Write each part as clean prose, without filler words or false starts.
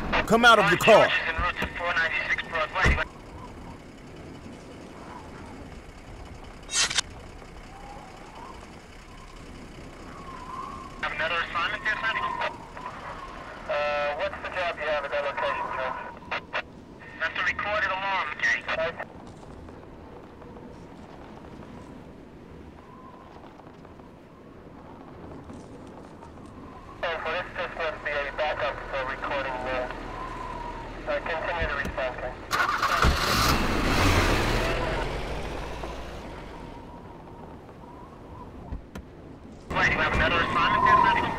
Come out of the car. She's en route to 496 Broadway. Have another assignment there, Sandy? What's the job you have at that location, Joe? That's a recorded alarm, okay? This must be a backup for recording. Continue the response. Wait, you have another assignment there, Sandy?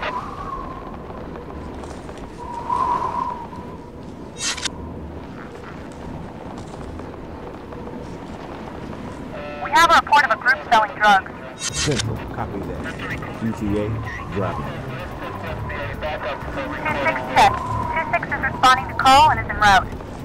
We have a report of a group selling drugs. Central, copy that. GTA, driving. 2-6 check. 2-6 is responding to call and is en route.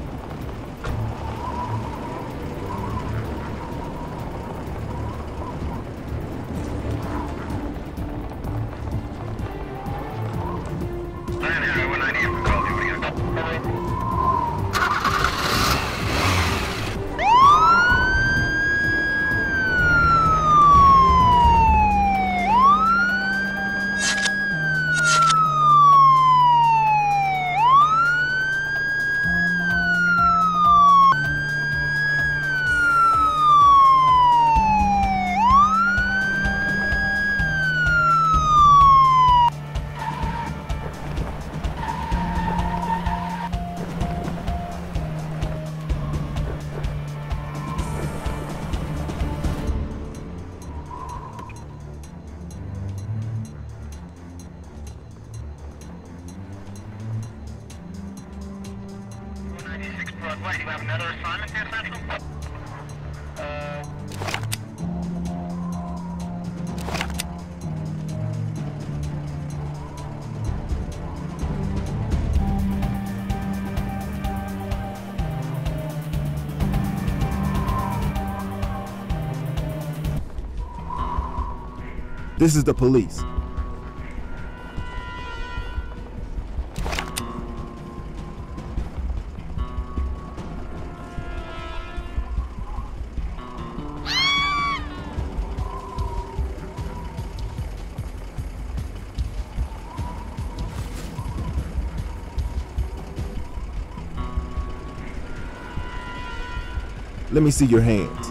Broadway, you have another assignment there, Central? This is the police. Let me see your hands.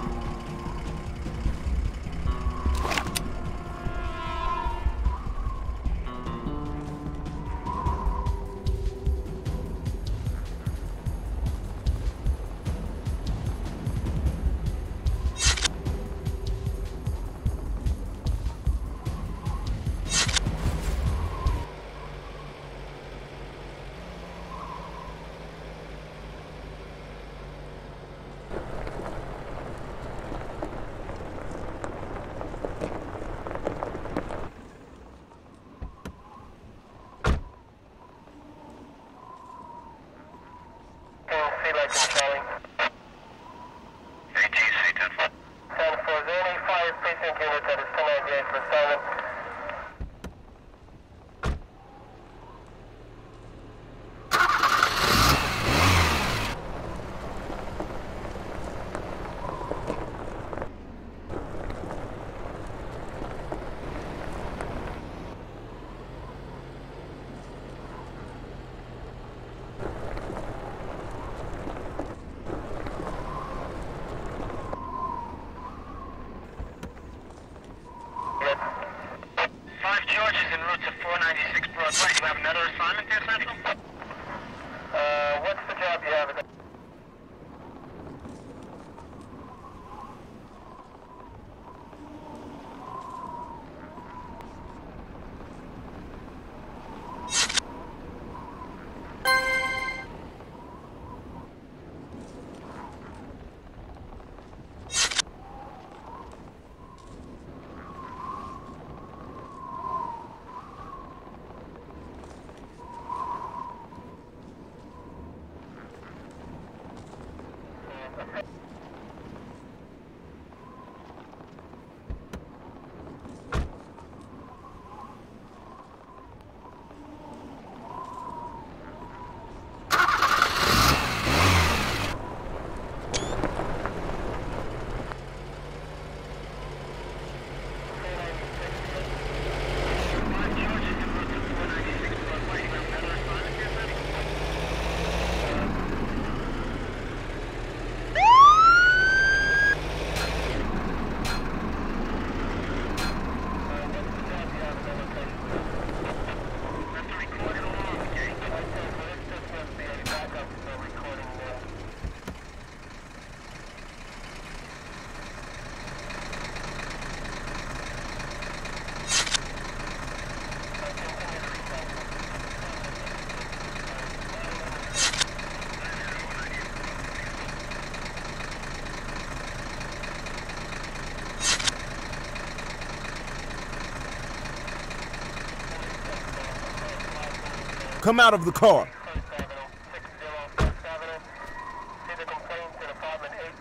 Come out of the car. First Avenue, 60 First Avenue. See the complaint in apartment 8.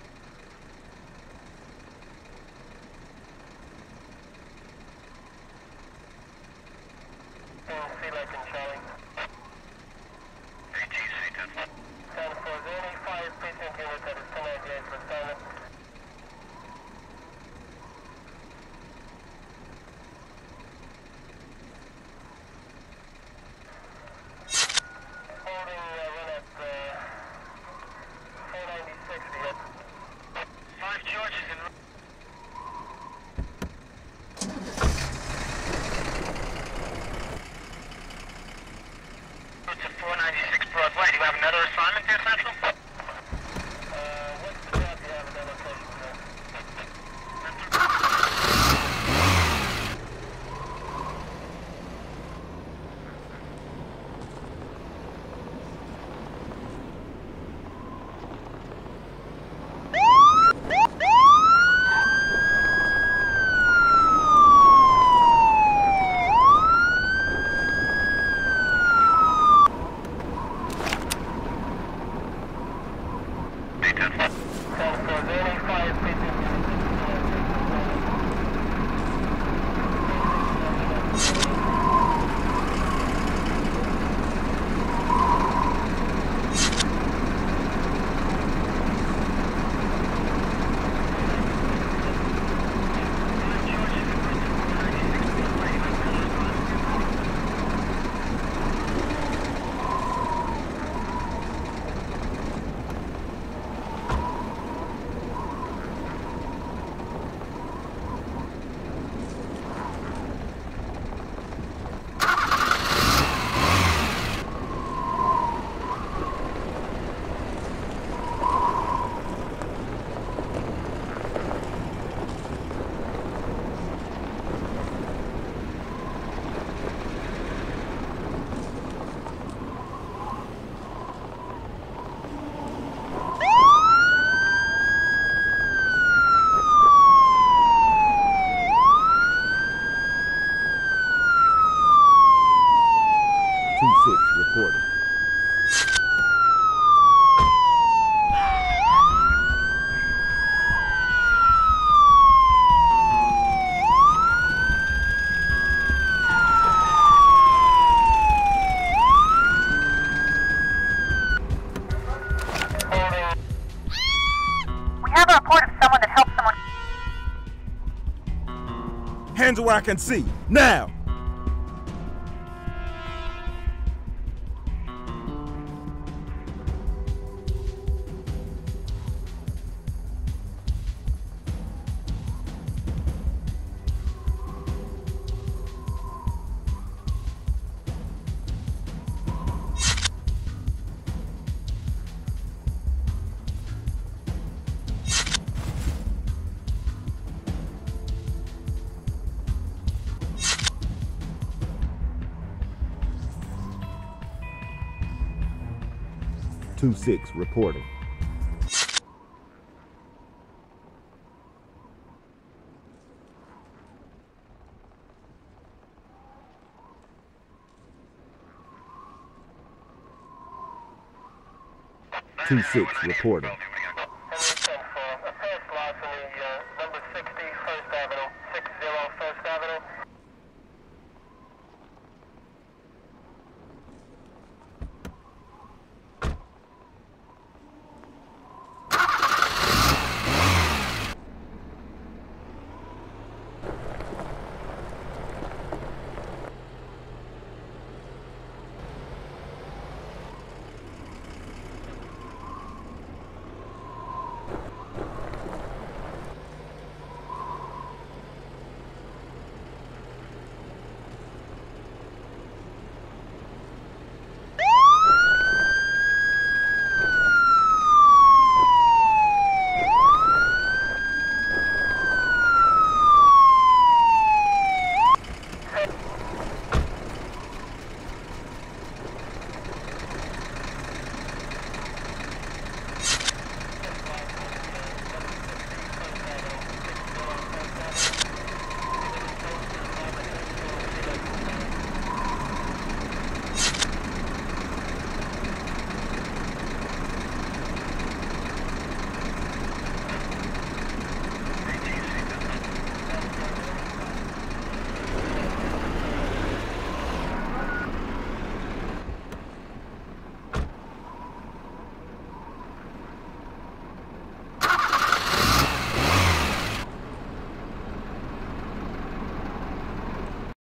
C like in Charlie. ATC 10. 10 for the only 5 precinct unit that is 1098 for silent. Holding run at 496 to get 5 Georges in. It's a 496 Broadway. Do you have another assignment there, Central? What's the job you have in that location, sir? Reporting. We have a report of someone that helped someone. Hands where I can see. Now! Two 6 reporting. Two 6 reporting.